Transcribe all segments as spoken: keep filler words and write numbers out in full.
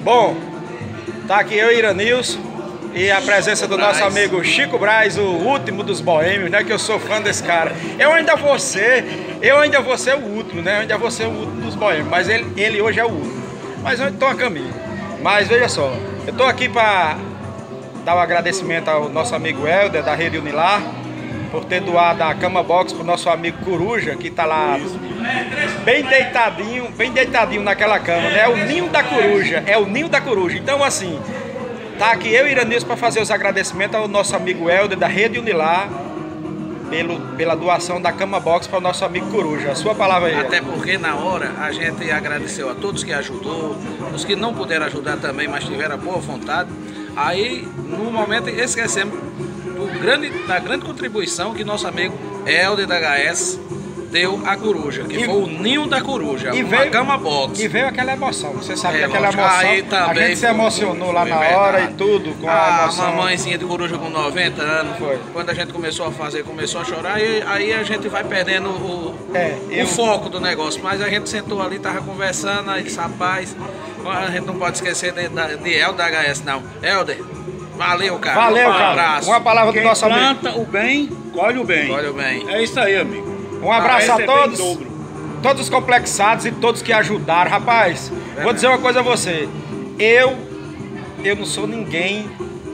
Bom, tá aqui eu e Iranilson e a presença do nosso amigo Chico Braz, o último dos boêmios, né? Que eu sou fã desse cara. Eu ainda vou ser, eu ainda vou ser o último, né? Eu ainda vou ser o último dos boêmios, mas ele, ele hoje é o último. Mas eu tô a caminho. Mas veja só, eu tô aqui para dar um agradecimento ao nosso amigo Helder, da Rede Unilar, por ter doado a cama box pro nosso amigo Coruja, que tá lá bem deitadinho, bem deitadinho naquela cama, né? É o ninho da coruja, é o ninho da coruja. Então assim, tá aqui eu e Iranilson para fazer os agradecimentos ao nosso amigo Helder, da Rede Unilar, pelo, pela doação da cama box para o nosso amigo Coruja. A sua palavra aí. Até porque na hora a gente agradeceu a todos que ajudou, os que não puderam ajudar também, mas tiveram a boa vontade. Aí, no momento, esquecemos do grande, da grande contribuição que nosso amigo Helder da H S deu à coruja, que e, foi o ninho da coruja, e uma veio, cama box. E veio aquela emoção, você sabe é, que aquela emoção, aí a gente se emocionou foi, lá foi na verdade. hora e tudo, com a, a emoção. A mamãezinha de coruja com noventa anos, foi. Quando a gente começou a fazer, começou a chorar, e aí a gente vai perdendo o, é, eu... o foco do negócio, mas a gente sentou ali, tava conversando, aí disse, rapaz, a gente não pode esquecer de, de, de Helder da H S não. Helder, valeu, cara. Valeu, um cara. Abraço. Uma palavra do Quem nosso amigo. planta o bem, colhe o bem. Colhe o bem. É isso aí, amigo. Um abraço a todos, dobro. todos os complexados e todos que ajudaram. Rapaz, é vou dizer uma coisa a você. Eu, eu não sou ninguém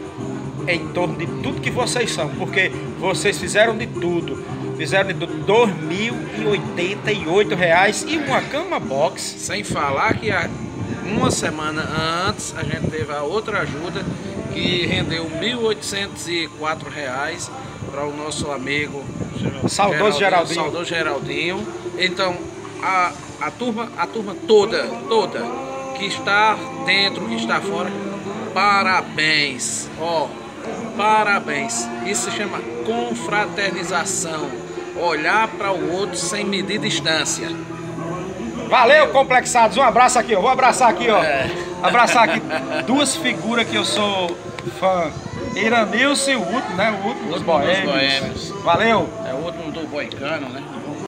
em torno de tudo que vocês são, porque vocês fizeram de tudo. Fizeram de dois mil e oitenta e oito reais e uma cama box. Sem falar que há uma semana antes a gente teve a outra ajuda que rendeu mil oitocentos e quatro reais para o nosso amigo saudoso Geraldinho. Saudoso Geraldinho. Então a, a turma, a turma toda, toda que está dentro, que está fora, parabéns, ó, parabéns. Isso se chama confraternização, olhar para o outro sem medir distância. Valeu, complexados. Um abraço aqui, ó. Vou abraçar aqui, ó. É. Abraçar aqui duas figuras que eu sou fã. Iranilson e o último, né? O último dos boêmios. boêmios. Valeu. É o último do Boicano, né?